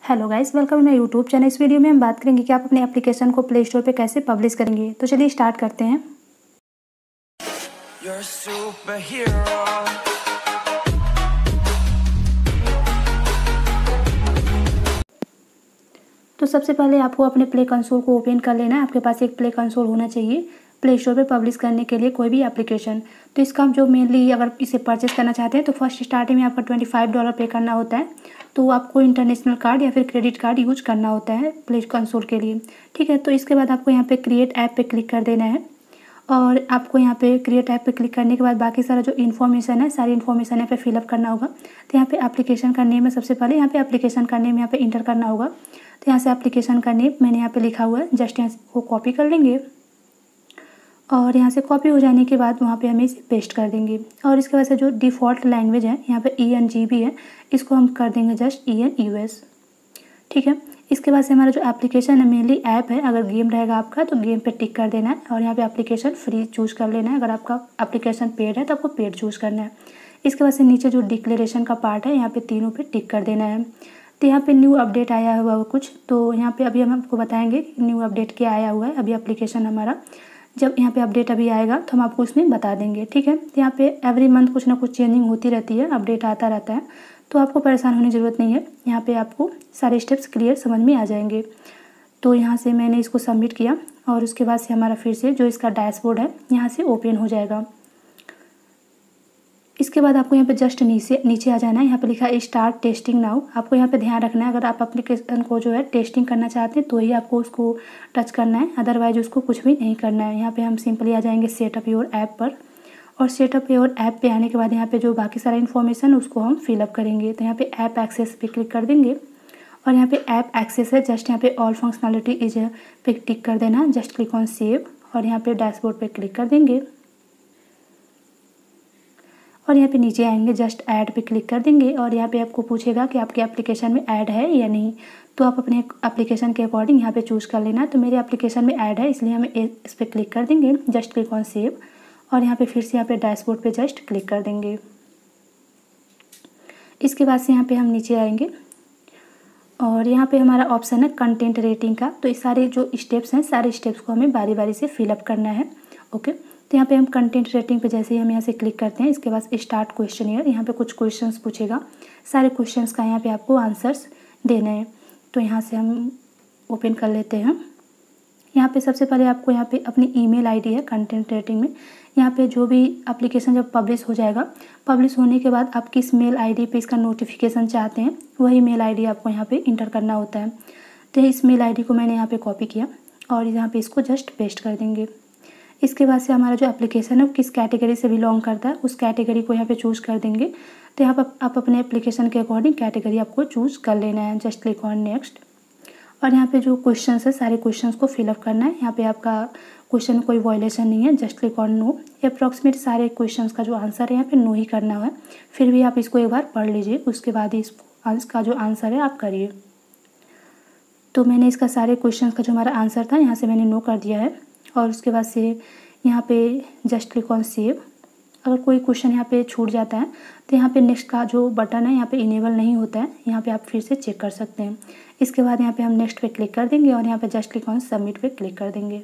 Hello guys, welcome my YouTube channel. इस video में हम बात करेंगे कि आप अपने एप्लीकेशन को प्ले स्टोर पे कैसे पब्लिश करेंगे। तो चलिए स्टार्ट करते हैं। You're a superhero. तो सबसे पहले आपको अपने प्ले कंसोल को ओपन कर लेना है। आपके पास एक प्ले कंसोल होना चाहिए प्ले स्टोर पे पब्लिश करने के लिए कोई भी एप्लीकेशन। तो इसका जो मेनली अगर इसे परचेस करना चाहते हैं तो फर्स्ट स्टार्टिंग में आपका $25 पे करना होता है। तो आपको इंटरनेशनल कार्ड या फिर क्रेडिट कार्ड यूज करना होता है प्ले कंसोल के लिए, ठीक है। तो इसके बाद आपको यहाँ पे क्रिएट ऐप पे क्लिक कर देना है और आपको यहाँ पे क्रिएट ऐप पे क्लिक करने के बाद बाकी सारा जो इन्फॉर्मेशन है सारी इन्फॉर्मेशन यहाँ पे फिलअप करना होगा। तो यहाँ पे एप्लीकेशन का नेम है, सबसे पहले यहाँ पे एप्लीकेशन का नेम यहाँ पे इंटर करना होगा। तो यहाँ से एप्लीकेशन का नेम मैंने यहाँ पे लिखा हुआ है, जस्ट यहाँ को कॉपी कर लेंगे और यहाँ से कॉपी हो जाने के बाद वहाँ पे हमें इसे पेस्ट कर देंगे। और इसके वजह से जो डिफ़ॉल्ट लैंग्वेज है यहाँ पे EN/GB है, इसको हम कर देंगे जस्ट EN/US, ठीक है। इसके बाद से हमारा जो एप्लीकेशन है मेनली ऐप है, अगर गेम रहेगा आपका तो गेम पे टिक कर देना है और यहाँ पे एप्लीकेशन फ्री चूज़ कर लेना है। अगर आपका एप्लीकेशन पेड है तो आपको पेड चूज़ करना है। इसके बाद से नीचे जो डिक्लेरेशन का पार्ट है यहाँ पे तीनों पे टिक कर देना है। तो यहाँ पे न्यू अपडेट आया हुआ है कुछ, तो यहाँ पे अभी हम आपको बताएंगे न्यू अपडेट क्या आया हुआ है। अभी एप्लीकेशन हमारा जब यहाँ पे अपडेट अभी आएगा तो हम आपको उसमें बता देंगे, ठीक है। तो यहाँ पे एवरी मंथ कुछ ना कुछ चेंजिंग होती रहती है, अपडेट आता रहता है, तो आपको परेशान होने की ज़रूरत नहीं है। यहाँ पे आपको सारे स्टेप्स क्लियर समझ में आ जाएंगे। तो यहाँ से मैंने इसको सबमिट किया और उसके बाद से हमारा फिर से जो इसका डैशबोर्ड है यहाँ से ओपन हो जाएगा। इसके बाद आपको यहाँ पे जस्ट नीचे आ जाना है। यहाँ पे लिखा है स्टार्ट टेस्टिंग नाउ। आपको यहाँ पे ध्यान रखना है, अगर आप एप्लीकेशन को जो है टेस्टिंग करना चाहते हैं तो ही आपको उसको टच करना है, अदरवाइज उसको कुछ भी नहीं करना है। यहाँ पे हम सिंपली आ जाएंगे सेटअप योर ऐप पर और सेटअप योर ऐप पे आने के बाद यहाँ पे जो बाकी सारा इन्फॉर्मेशन उसको हम फिलअप करेंगे। तो यहाँ पे ऐप एक्सेस पे क्लिक कर देंगे और यहाँ पे ऐप एक्सेस है, जस्ट यहाँ पे ऑल फंक्शनलिटी इज पे टिक कर देना, जस्ट क्लिक ऑन सेव और यहाँ पे डैशबोर्ड पे क्लिक कर देंगे और यहाँ पे नीचे आएंगे जस्ट ऐड पे क्लिक कर देंगे और यहाँ पे आपको पूछेगा कि आपके एप्लीकेशन में ऐड है या नहीं। तो आप अपने एप्लीकेशन के अकॉर्डिंग यहाँ पे चूज़ कर लेना। तो मेरे एप्लीकेशन में ऐड है इसलिए हमें इस पर क्लिक कर देंगे, जस्ट क्लिक ऑन सेव और यहाँ पे फिर से यहाँ पे डैशबोर्ड पे जस्ट क्लिक कर देंगे। इसके बाद से यहाँ पे हम नीचे आएंगे और यहाँ पे हमारा ऑप्शन है कंटेंट रेटिंग का। तो इस सारे जो स्टेप्स हैं सारे स्टेप्स को हमें बारी बारी से फिलअप करना है, ओके। तो यहाँ पे हम कंटेंट रेटिंग पे जैसे ही हम यहाँ से क्लिक करते हैं इसके बाद स्टार्ट क्वेश्चनियर, यहाँ पे कुछ क्वेश्चंस पूछेगा, सारे क्वेश्चंस का यहाँ पे आपको आंसर्स देने हैं। तो यहाँ से हम ओपन कर लेते हैं। यहाँ पे सबसे पहले आपको यहाँ पे अपनी ईमेल आईडी है कंटेंट रेटिंग में। यहाँ पे जो भी एप्लीकेशन जब पब्लिश हो जाएगा, पब्लिश होने के बाद आप किस मेल आईडी पे इसका नोटिफिकेशन चाहते हैं वही मेल आईडी आपको यहाँ पे इंटर करना होता है। तो इस मेल आईडी को मैंने यहाँ पे कॉपी किया और यहाँ पे इसको जस्ट पेस्ट कर देंगे। इसके बाद से हमारा जो एप्लीकेशन है वो किस कैटेगरी से बिलोंग करता है उस कैटेगरी को यहाँ पे चूज़ कर देंगे। तो यहाँ पर आप अपने एप्लीकेशन के अकॉर्डिंग कैटेगरी आपको चूज़ कर लेना है, जस्ट क्लिक ऑन नेक्स्ट और यहाँ पे जो क्वेश्चंस है सारे क्वेश्चंस को फिलअप करना है। यहाँ पे आपका क्वेश्चन कोई वायलेशन नहीं है, just click on no. Approximate सारे क्वेश्चंस का जो आंसर है यहाँ पे नो ही करना है, फिर भी आप इसको एक बार पढ़ लीजिए, उसके बाद ही इसका जो आंसर है आप करिए। तो मैंने इसका सारे क्वेश्चन का जो हमारा आंसर था यहाँ से मैंने नो कर दिया है और उसके बाद से यहाँ पे जस्ट क्लिक ऑन सेव। अगर कोई क्वेश्चन यहाँ पे छूट जाता है तो यहाँ पे नेक्स्ट का जो बटन है यहाँ पे इनेबल नहीं होता है, यहाँ पे आप फिर से चेक कर सकते हैं। इसके बाद यहाँ पे हम नेक्स्ट पे क्लिक कर देंगे और यहाँ पे जस्ट क्लिक ऑन सबमिट पे क्लिक कर देंगे।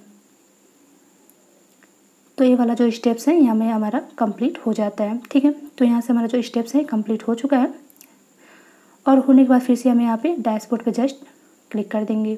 तो ये वाला जो स्टेप्स है यहाँ में हमारा कंप्लीट हो जाता है, ठीक है। तो यहाँ से हमारा जो स्टेप्स है कंप्लीट हो चुका है और होने के बाद फिर से हमें यहाँ पे डैशबोर्ड पे जस्ट क्लिक कर देंगे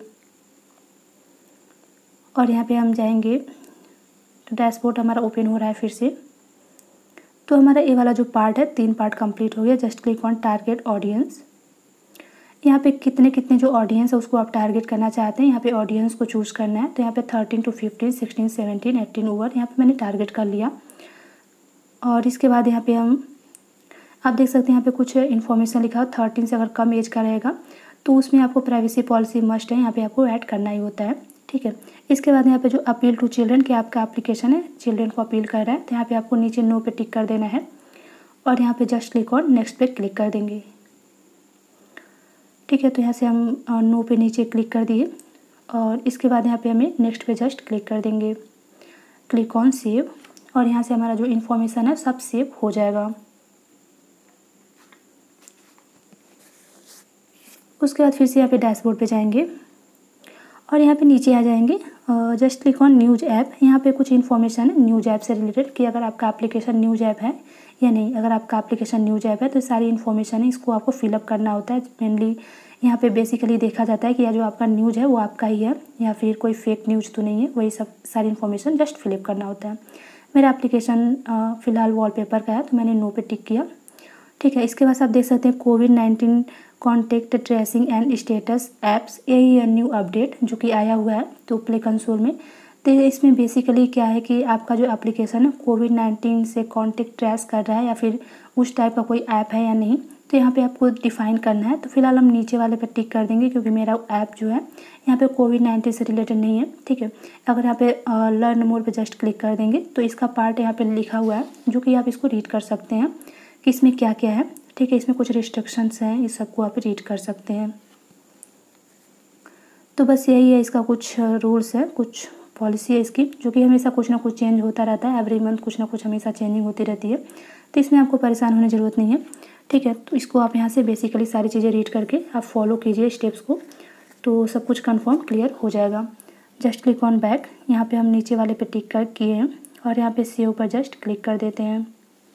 और यहाँ पे हम जाएंगे तो डैशबोर्ड हमारा ओपन हो रहा है फिर से। तो हमारा ये वाला जो पार्ट है 3 पार्ट कंप्लीट हो गया। Just click on target audience. यहाँ पे कितने जो ऑडियंस है उसको आप टारगेट करना चाहते हैं, यहाँ पे ऑडियंस को चूज़ करना है। तो यहाँ पे 13 to 15, 16, 17, 18 ओवर यहाँ पे मैंने टारगेट कर लिया और इसके बाद यहाँ पे हम आप देख सकते हैं यहाँ पे कुछ इन्फॉर्मेशन लिखा हो, 13 से अगर कम एज का रहेगा तो उसमें आपको प्राइवेसी पॉलिसी मस्ट है, यहाँ पे आपको ऐड करना ही होता है, ठीक है। इसके बाद यहाँ पे जो अपील टू चिल्ड्रन के आपका एप्लीकेशन है चिल्ड्रन को अपील कर रहा है, तो यहाँ पे आपको नीचे नो पे टिक कर देना है और यहाँ पे जस्ट क्लिक ऑन नेक्स्ट पे क्लिक कर देंगे, ठीक है। तो यहाँ से हम नो पे नीचे क्लिक कर दिए और इसके बाद यहाँ पे हमें नेक्स्ट पे जस्ट क्लिक कर देंगे, क्लिक ऑन सेव और यहाँ से हमारा जो इन्फॉर्मेशन है सब सेव हो जाएगा। उसके बाद फिर से यहाँ पे डैशबोर्ड पे जाएंगे और यहाँ पे नीचे आ जाएंगे। Just click on news app. यहाँ पे कुछ इन्फॉर्मेशन है न्यूज़ ऐप से रिलेटेड कि अगर आपका एप्लीकेशन न्यूज़ ऐप है या नहीं। अगर आपका एप्लीकेशन न्यूज़ ऐप है तो सारी इन्फॉर्मेशन है, इसको आपको फिलअप करना होता है। मेनली यहाँ पे बेसिकली देखा जाता है कि जो आपका न्यूज़ है वो आपका ही है या फिर कोई फेक न्यूज़ तो नहीं है, वही सब सारी इन्फॉर्मेशन जस्ट फिलअप करना होता है। मेरा एप्लीकेशन फ़िलहाल वॉलपेपर का है तो मैंने नो पे टिक किया। ठीक है, इसके बाद आप देख सकते हैं कोविड-19 contact tracing and status apps, यही है न्यू अपडेट जो कि आया हुआ है तो प्ले कंसोल में। तो इसमें बेसिकली क्या है कि आपका जो एप्लीकेशन है कोविड-19 से कॉन्टैक्ट ट्रेस कर रहा है या फिर उस टाइप का कोई ऐप है या नहीं, तो यहाँ पे आपको डिफ़ाइन करना है। तो फिलहाल हम नीचे वाले पे टिक कर देंगे क्योंकि मेरा ऐप जो है यहाँ पे कोविड-19 से रिलेटेड नहीं है। ठीक है, अगर यहाँ पे लर्न मोर पे जस्ट क्लिक कर देंगे तो इसका पार्ट यहाँ पे लिखा हुआ है जो कि आप इसको रीड कर सकते हैं कि इसमें क्या क्या है। ठीक है, इसमें कुछ रिस्ट्रिक्शंस हैं, इस सबको आप रीड कर सकते हैं। तो बस यही है, इसका कुछ रूल्स है, कुछ पॉलिसी है इसकी जो कि हमेशा कुछ ना कुछ चेंज होता रहता है। एवरी मंथ कुछ ना कुछ हमेशा चेंजिंग होती रहती है, तो इसमें आपको परेशान होने की ज़रूरत नहीं है। ठीक है, तो इसको आप यहाँ से बेसिकली सारी चीज़ें रीड करके आप फॉलो कीजिए स्टेप्स को, तो सब कुछ कन्फर्म क्लियर हो जाएगा। Just click on back. यहाँ पर हम नीचे वाले पे टिक कर किए हैं और यहाँ पर सेव पर जस्ट क्लिक कर देते हैं।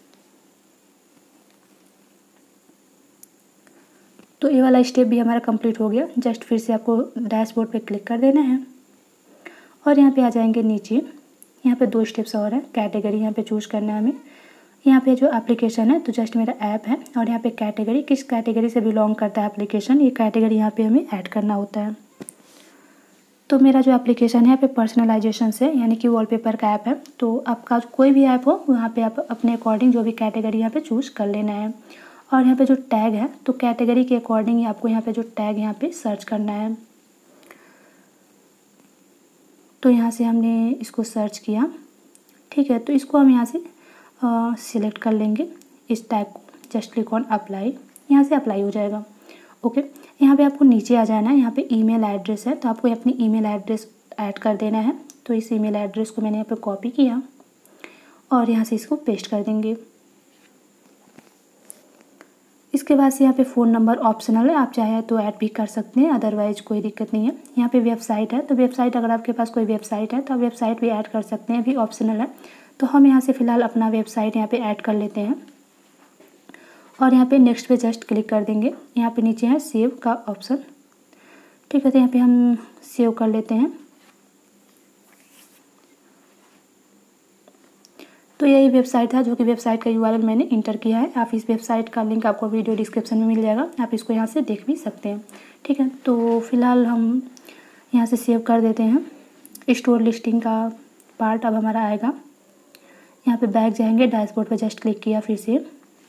तो ये वाला स्टेप भी हमारा कंप्लीट हो गया। जस्ट फिर से आपको डैशबोर्ड पे क्लिक कर देना है और यहाँ पे आ जाएंगे नीचे। यहाँ पे 2 स्टेप्स और हैं। कैटेगरी यहाँ पे चूज़ करना है हमें। यहाँ पे जो एप्लीकेशन है तो जस्ट मेरा ऐप है और यहाँ पे कैटेगरी, किस कैटेगरी से बिलोंग करता है एप्लीकेशन, ये कैटेगरी यहाँ पे हमें ऐड करना होता है। तो मेरा जो एप्लीकेशन है यहाँ पे पर्सनलाइजेशन से यानी कि वॉलपेपर का ऐप है। तो आपका कोई भी ऐप हो वहाँ पे आप अपने अकॉर्डिंग जो भी कैटेगरी यहाँ पे चूज़ कर लेना है। और यहाँ पे जो टैग है तो कैटेगरी के अकॉर्डिंग ही आपको यहाँ पे जो टैग यहाँ पे सर्च करना है। तो यहाँ से हमने इसको सर्च किया। ठीक है, तो इसको हम यहाँ से सिलेक्ट कर लेंगे इस टैग को। जस्ट क्लिक ऑन अप्लाई, यहाँ से अप्लाई हो जाएगा। ओके, यहाँ पे आपको नीचे आ जाना है। यहाँ पे ईमेल एड्रेस है तो आपको अपनी ईमेल एड्रेस ऐड कर देना है। तो इस ईमेल एड्रेस को मैंने यहाँ पे कॉपी किया और यहाँ से इसको पेस्ट कर देंगे। इसके बाद से यहाँ पे फ़ोन नंबर ऑप्शनल है, आप चाहे तो ऐड भी कर सकते हैं, अदरवाइज कोई दिक्कत नहीं है। यहाँ पे वेबसाइट है तो वेबसाइट, अगर आपके पास कोई वेबसाइट है तो आप वेबसाइट भी ऐड कर सकते हैं, भी ऑप्शनल है। तो हम यहाँ से फ़िलहाल अपना वेबसाइट यहाँ पे ऐड कर लेते हैं और यहाँ पे नेक्स्ट पे जस्ट क्लिक कर देंगे। यहाँ पे नीचे है सेव का ऑप्शन। ठीक है, तो यहाँ पे हम सेव कर लेते हैं। तो यही वेबसाइट है जो कि वेबसाइट का URL मैंने इंटर किया है। आप इस वेबसाइट का लिंक आपको वीडियो डिस्क्रिप्शन में मिल जाएगा, आप इसको यहाँ से देख भी सकते हैं। ठीक है, तो फिलहाल हम यहाँ से सेव कर देते हैं। स्टोर लिस्टिंग का पार्ट अब हमारा आएगा। यहाँ पे बैक जाएंगे, डैशबोर्ड पे जस्ट क्लिक किया फिर से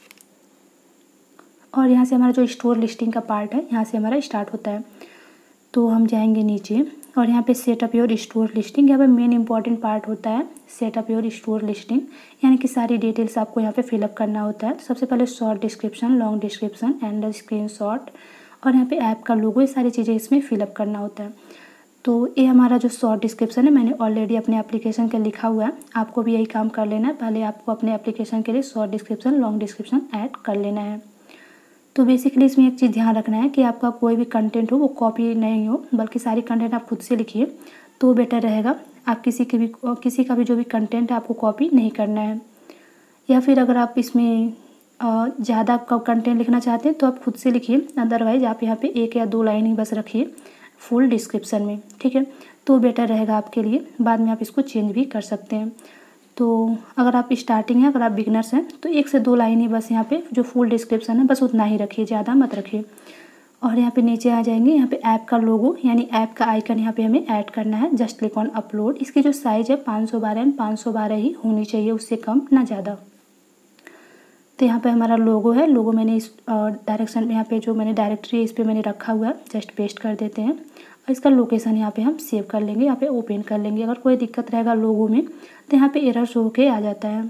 और यहाँ से हमारा जो स्टोर लिस्टिंग का पार्ट है यहाँ से हमारा स्टार्ट होता है। तो हम जाएंगे नीचे और यहाँ पे सेटअप योर स्टोर लिस्टिंग, यहाँ पे मेन इंपॉर्टेंट पार्ट होता है सेटअप योर स्टोर लिस्टिंग, यानी कि सारी डिटेल्स आपको यहाँ पे फिलअप करना होता है। सबसे पहले short description, long description and screenshot और यहाँ पे ऐप का लोगो, ये सारी चीज़ें इसमें फिलअप करना होता है। तो ये हमारा जो शॉर्ट डिस्क्रिप्शन है मैंने ऑलरेडी अपने एप्लीकेशन के लिखा हुआ है, आपको भी यही काम कर लेना है। पहले आपको अपने एप्लीकेशन के लिए short description, long description add कर लेना है। तो बेसिकली इसमें एक चीज़ ध्यान रखना है कि आपका कोई भी कंटेंट हो वो कॉपी नहीं हो, बल्कि सारी कंटेंट आप खुद से लिखिए तो बेटर रहेगा। आप किसी का भी जो भी कंटेंट है आपको कॉपी नहीं करना है। या फिर अगर आप इसमें ज़्यादा कंटेंट लिखना चाहते हैं तो आप खुद से लिखिए, अदरवाइज़ आप यहाँ पे 1 या 2 लाइन ही बस रखिए फुल डिस्क्रिप्शन में। ठीक है, तो बेटर रहेगा आपके लिए, बाद में आप इसको चेंज भी कर सकते हैं। तो अगर आप स्टार्टिंग है, अगर आप बिगनर्स हैं तो 1 से 2 लाइन ही बस यहाँ पे जो फुल डिस्क्रिप्शन है बस उतना ही रखिए, ज़्यादा मत रखिए। और यहाँ पे नीचे आ जाएंगे, यहाँ पे ऐप का लोगो यानी ऐप का आइकन यहाँ पे हमें ऐड करना है। Just click on upload. इसकी जो साइज़ है 512 एंड 512 ही होनी चाहिए, उससे कम ना ज़्यादा। तो यहाँ पे हमारा लोगो है, लोगो मैंने इस डायरेक्शन में, यहाँ पे जो मैंने डायरेक्टरी है इस पर मैंने रखा हुआ है, जस्ट पेस्ट कर देते हैं। और इसका लोकेशन यहाँ पे हम सेव कर लेंगे, यहाँ पे ओपन कर लेंगे। अगर कोई दिक्कत रहेगा लोगो में तो यहाँ पे एरर शो होके आ जाता है।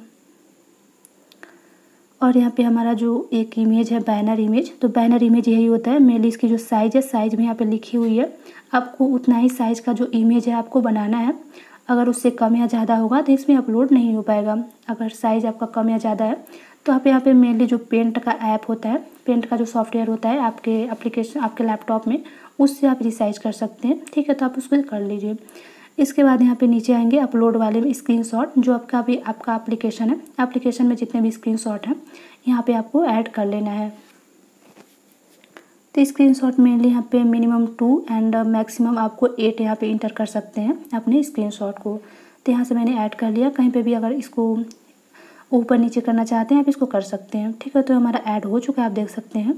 और यहाँ पे हमारा जो एक इमेज है बैनर इमेज, तो बैनर इमेज यही होता है। मेनली इसकी जो साइज़ है, साइज़ में यहाँ पे लिखी हुई है, आपको उतना ही साइज़ का जो इमेज है आपको बनाना है। अगर उससे कम या ज़्यादा होगा तो इसमें अपलोड नहीं हो पाएगा। अगर साइज़ आपका कम या ज़्यादा है तो आप यहाँ पे मेनली जो पेंट का ऐप होता है, पेंट का जो सॉफ्टवेयर होता है आपके एप्लीकेशन आपके लैपटॉप में, उससे आप रिसाइज कर सकते हैं। ठीक है, तो आप उसको कर लीजिए। इसके बाद यहाँ पे नीचे आएंगे अपलोड वाले में स्क्रीनशॉट, जो आपका एप्लीकेशन है, एप्लीकेशन में जितने भी स्क्रीनशॉट हैं यहाँ पे आपको ऐड कर लेना है। तो स्क्रीनशॉट मेनली यहाँ पे मिनिमम 2 एंड मैक्सिमम आपको 8 यहाँ पे इंटर कर सकते हैं अपने स्क्रीनशॉट को। तो यहाँ से मैंने ऐड कर लिया। कहीं पे भी अगर इसको ऊपर नीचे करना चाहते हैं आप इसको कर सकते हैं। ठीक है, तो हमारा ऐड हो चुका है, आप देख सकते हैं।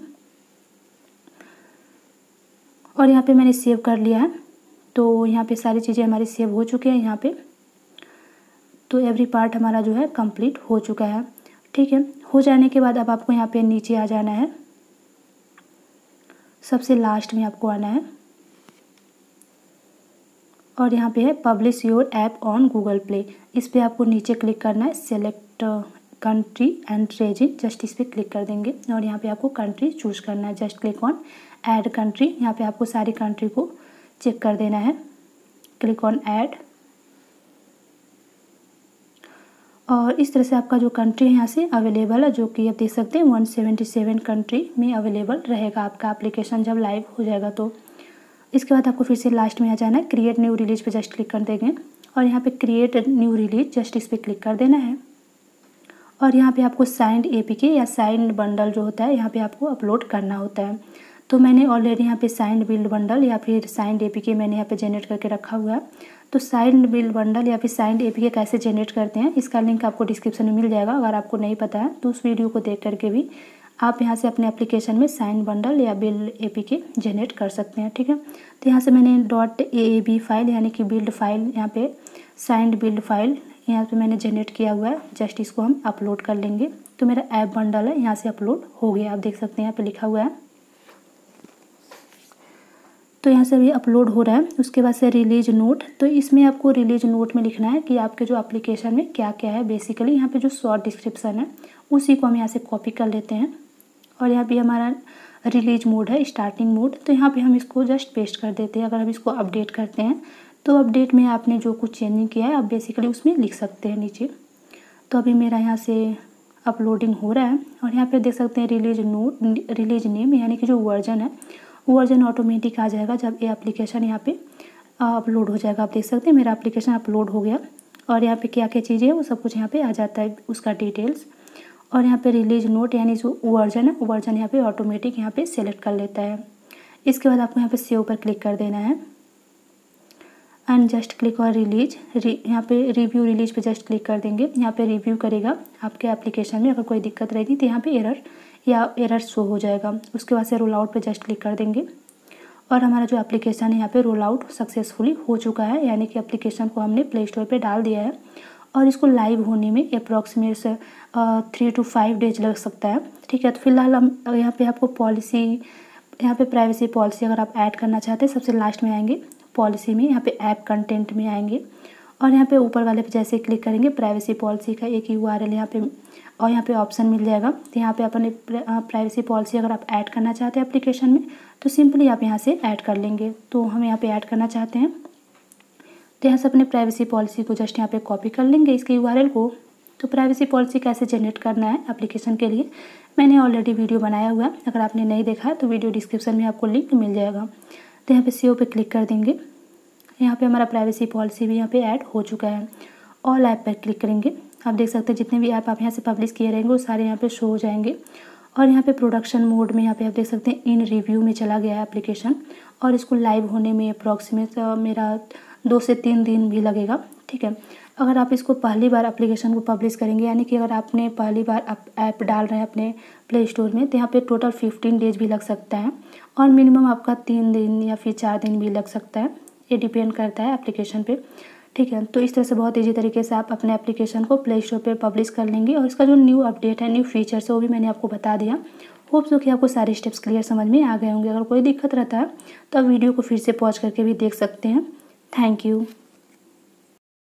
और यहाँ पे मैंने सेव कर लिया है। तो यहाँ पे सारी चीज़ें हमारी सेव हो चुकी हैं यहाँ पे। तो एवरी पार्ट हमारा जो है कंप्लीट हो चुका है। ठीक है, हो जाने के बाद अब आपको यहाँ पे नीचे आ जाना है, सबसे लास्ट में आपको आना है और यहाँ पे है publish your app on Google play. इस पर आपको नीचे क्लिक करना है, select country and region, just इस पर क्लिक कर देंगे और यहाँ पे आपको कंट्री चूज करना है। Just click on add country, यहाँ पे आपको सारी कंट्री को चेक कर देना है। क्लिक ऑन ऐड और इस तरह से आपका जो कंट्री है यहाँ से अवेलेबल है, जो कि आप देख सकते हैं 177 कंट्री में अवेलेबल रहेगा आपका एप्लीकेशन जब लाइव हो जाएगा। तो इसके बाद आपको फिर से लास्ट में आ जाना है, क्रिएट न्यू रिलीज पे जस्ट क्लिक कर देंगे और यहाँ पे क्रिएट न्यू रिलीज जस्ट इस पर क्लिक कर देना है। और यहाँ पे आपको साइंड एपीके या साइंड बंडल जो होता है यहाँ पे आपको अपलोड करना होता है। तो मैंने ऑलरेडी यहाँ पे साइंड बिल्ड बंडल या फिर साइंड एपीके मैंने यहाँ पे जनरेट करके रखा हुआ है। तो साइंड बिल्ड बंडल या फिर साइंड एपीके कैसे जनरेट करते हैं इसका लिंक आपको डिस्क्रिप्शन में मिल जाएगा। अगर आपको नहीं पता है तो उस वीडियो को देख करके भी आप यहाँ से अपने एप्लीकेशन में साइंड बंडल या बिल्ड एपीके जनरेट कर सकते हैं। ठीक है, तो यहाँ से मैंने .aab फाइल यानी कि बिल्ड फाइल, यहाँ पे साइंड बिल्ड फाइल यहाँ पे मैंने जनरेट किया हुआ है। जस्ट इसको हम अपलोड कर लेंगे। तो मेरा ऐप बंडल है यहाँ से अपलोड हो गया, आप देख सकते हैं यहाँ पे लिखा हुआ है। तो यहाँ से अभी अपलोड हो रहा है। उसके बाद से रिलीज नोट, तो इसमें आपको रिलीज नोट में लिखना है कि आपके जो एप्लीकेशन में क्या क्या है। बेसिकली यहाँ पे जो शॉर्ट डिस्क्रिप्शन है उसी को हम यहाँ से कॉपी कर लेते हैं और यहाँ पे हमारा रिलीज मोड है, स्टार्टिंग मोड, तो यहाँ पे हम इसको जस्ट पेस्ट कर देते हैं। अगर हम इसको अपडेट करते हैं तो अपडेट में आपने जो कुछ चेंजिंग किया है आप बेसिकली उसमें लिख सकते हैं नीचे। तो अभी मेरा यहाँ से अपलोडिंग हो रहा है और यहाँ पे देख सकते हैं रिलीज नोट, रिलीज नेम यानी कि जो वर्जन है वो वर्जन ऑटोमेटिक आ जाएगा जब ये एप्लीकेशन यहाँ पे अपलोड हो जाएगा। आप देख सकते हैं मेरा एप्लीकेशन अपलोड हो गया और यहाँ पे क्या क्या चीज़ें हैं वो सब कुछ यहाँ पे आ जाता है, उसका डिटेल्स। और यहाँ पे रिलीज नोट यानी जो वर्जन है वर्जन यहाँ पे ऑटोमेटिक यहाँ पे सेलेक्ट कर लेता है। इसके बाद आपको यहाँ पे सेव पर क्लिक कर देना है एंड जस्ट क्लिक और रिलीज, यहाँ पे रिव्यू रिलीज पे जस्ट क्लिक कर देंगे। यहाँ पे रिव्यू करेगा आपके एप्लीकेशन में, अगर कोई दिक्कत रहेगी तो यहाँ पे एरर शो हो जाएगा। उसके बाद से रोल आउट पे जस्ट क्लिक कर देंगे और हमारा जो एप्लीकेशन है यहाँ पे रोल आउट सक्सेसफुली हो चुका है, यानी कि एप्लीकेशन को हमने प्ले स्टोर पे डाल दिया है और इसको लाइव होने में अप्रॉक्सीमेट 3 to 5 डेज लग सकता है। ठीक है, तो फिलहाल हम यहाँ पे आपको पॉलिसी, यहाँ पे प्राइवेसी पॉलिसी अगर आप ऐड करना चाहते हैं सबसे लास्ट में आएंगे पॉलिसी में, यहाँ पे ऐप कंटेंट में आएंगे और यहाँ पे ऊपर वाले पे जैसे क्लिक करेंगे प्राइवेसी पॉलिसी का एक URL यहाँ पे और यहाँ पे ऑप्शन मिल जाएगा। तो यहाँ पे अपने प्राइवेसी पॉलिसी अगर आप ऐड करना चाहते हैं एप्लीकेशन में तो सिंपली आप यहाँ से ऐड कर लेंगे। तो हम यहाँ पे ऐड करना चाहते हैं तो यहाँ से अपने प्राइवेसी पॉलिसी को जस्ट यहाँ पे कॉपी कर लेंगे इसके URL को। तो प्राइवेसी पॉलिसी कैसे जनरेट करना है एप्लीकेशन के लिए मैंने ऑलरेडी वीडियो बनाया हुआ है, अगर आपने नहीं देखा है तो वीडियो डिस्क्रिप्शन में आपको लिंक मिल जाएगा। तो यहाँ पे सेव पे क्लिक कर देंगे। यहाँ पे हमारा प्राइवेसी पॉलिसी भी यहाँ पे ऐड हो चुका है। ऑल ऐप पर क्लिक करेंगे, आप देख सकते हैं जितने भी ऐप आप यहाँ से पब्लिश किए रहेंगे वो सारे यहाँ पे शो हो जाएंगे। और यहाँ पे प्रोडक्शन मोड में यहाँ पे आप देख सकते हैं इन रिव्यू में चला गया है एप्लीकेशन और इसको लाइव होने में अप्रॉक्सीमेट मेरा 2 से 3 दिन भी लगेगा। ठीक है, अगर आप इसको पहली बार एप्लीकेशन को पब्लिश करेंगे यानी कि अगर आपने पहली बार ऐप डाल रहे हैं अपने प्ले स्टोर में तो यहाँ पे टोटल 15 डेज भी लग सकता है और मिनिमम आपका 3 दिन या फिर 4 दिन भी लग सकता है, ये डिपेंड करता है एप्लीकेशन पे। ठीक है, तो इस तरह से बहुत ईजी तरीके से आप अपने एप्लीकेशन को प्ले स्टोर पे पब्लिश कर लेंगे और इसका जो न्यू अपडेट है, न्यू फीचर्स है वो भी मैंने आपको बता दिया। होप सो कि आपको सारे स्टेप्स क्लियर समझ में आ गए होंगे। अगर कोई दिक्कत रहता है तो आप वीडियो को फिर से पॉज करके भी देख सकते हैं। Thank you.